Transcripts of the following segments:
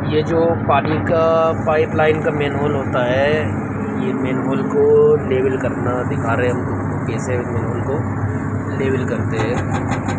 ये जो पानी का पाइपलाइन का मेन होल होता है, ये मेन होल को लेवल करना दिखा रहे हैं हम तुमको, कैसे मेन होल को लेवल करते हैं।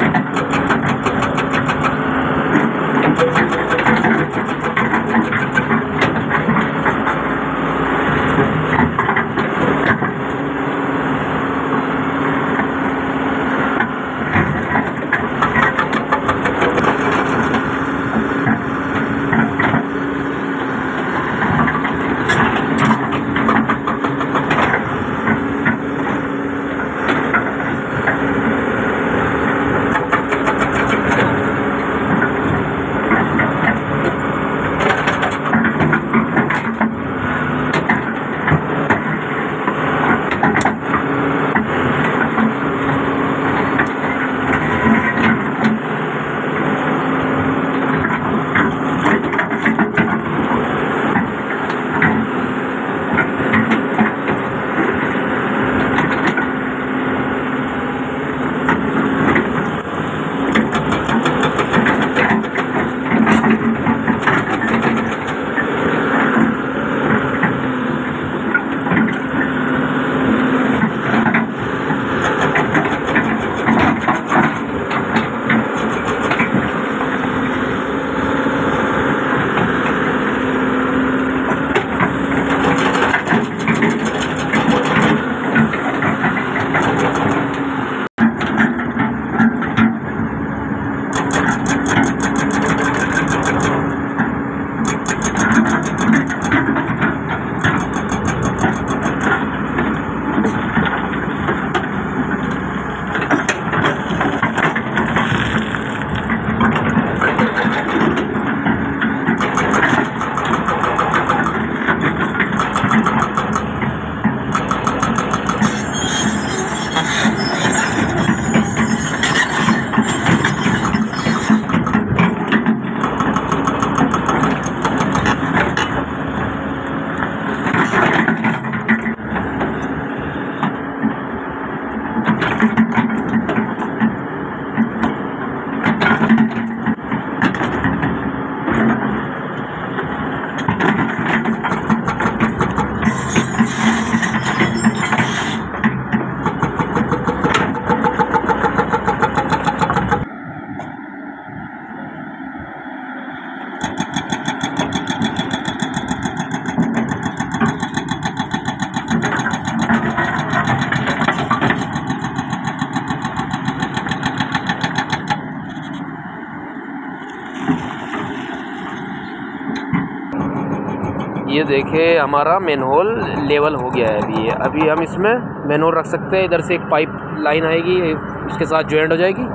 ये देखिए हमारा मेन होल लेवल हो गया है अभी हम इसमें मेन होल रख सकते हैं। इधर से एक पाइप लाइन आएगी, उसके साथ जॉइंट हो जाएगी,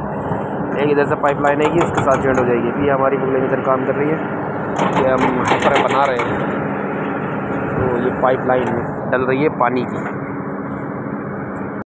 एक इधर से पाइप लाइन आएगी, उसके साथ जॉइंट हो जाएगी। अभी हमारी पकड़े इधर काम कर रही है, ये हम ऊपर बना रहे हैं, तो ये पाइप लाइन डल रही है पानी की।